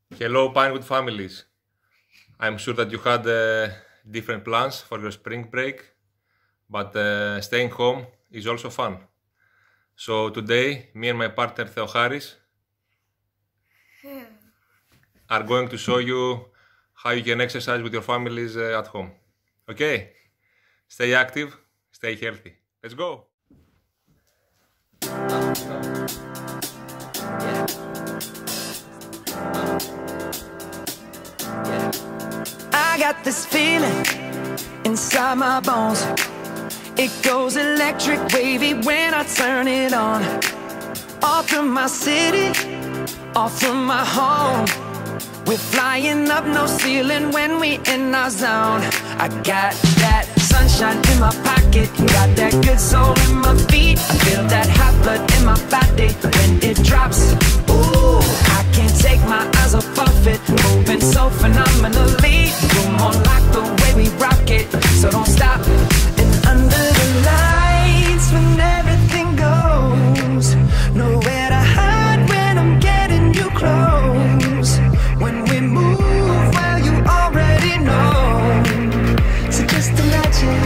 Hello, Pinewood families. I'm sure that you had different plans for your spring break, but staying home is also fun. So today, me and my partner Theocharis are going to show you how you can exercise with your families at home. Okay? Stay active, stay healthy. Let's go! I got this feeling inside my bones. It goes electric wavy when I turn it on. Off from my city, off from my home. We're flying up, no ceiling when we in our zone. I got that sunshine in my pocket, got that good soul in my feet. I feel that hot blood in my body when it drops. Ooh, I can't take my eyes off of it, moving so phenomenally. You're more like the way we rock it, so don't stop. And under the lights when everything goes, nowhere to hide when I'm getting you close. When we move, well, you already know. So just imagine.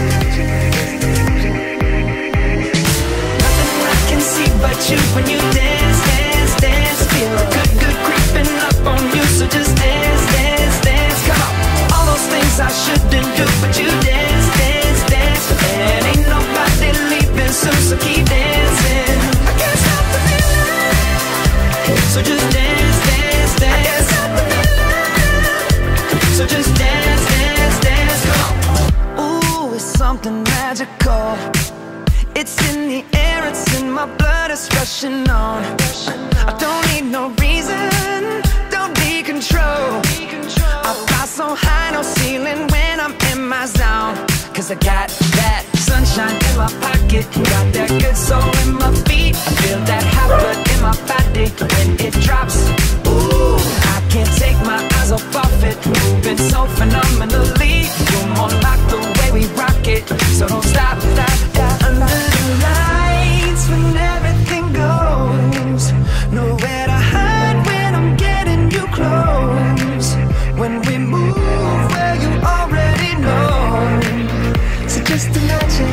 Nothing I can see but you when you dance, dance, dance. Feel good, good creeping up on you. So just dance, dance, dance. Come on. All those things I shouldn't do, but you dance, dance, dance. And ain't nobody leaving soon, so keep dancing. I can't stop the feeling. So just dance, dance, dance. I can't stop the feeling. So just dance, dance, dance. Come on. Ooh, it's something magical. It's in the air, it's in my blood, it's rushing on. I don't need no reason, don't need control. I fly so high, no ceiling when I'm in my zone. Cause I got that sunshine in my pocket, got that good soul in my feet. I feel that hot blood in my body when it drops. Ooh, I can't take my eyes off of it, moving so phenomenally. You're more like the way we rock it, so don't stop, stop, stop. Under the lights when everything goes, nowhere to hide when I'm getting you close. When we move, well, you already know. So just imagine.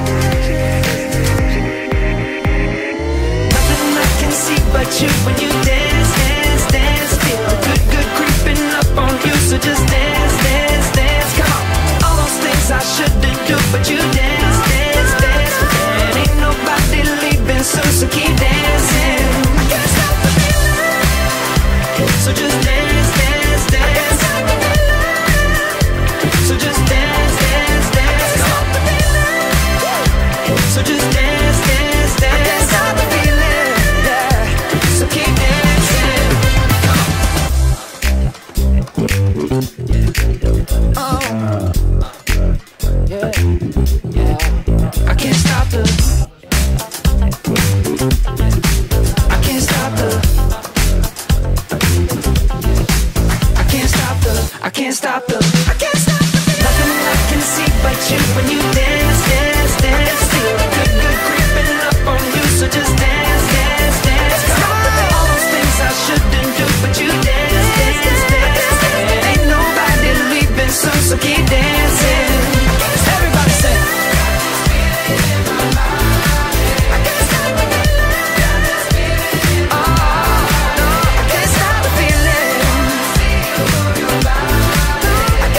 Nothing I can see but you when you dance, dance, dance. Feel good, good creeping up on you. So just dance, dance, dance. Come on. All those things I shouldn't do, but you dance, dance, dance. And ain't nobody leaving soon, so keep dancing. I can't stop the feeling. So just dance, dance, dance. I can't stop the feeling. So just dance, dance, dance. Stop the feeling. So just dance, dance, dance. I can't stop the feeling. Yeah. So keep dancing. Oh. Yeah. Yeah. I can't stop the. I can't stop the. I can't stop the. I can't stop the. I can't stop the. Nothing I can see but you when you dance, dance, dance. Feel good, good creeping up on you. So just dance, dance, dance. Come on. All those things I shouldn't do, but you dance, dance, dance. And ain't nobody leaving soon, so keep dancing. Everybody say. I can't stop the feeling. Oh, no, I can't stop the feeling. I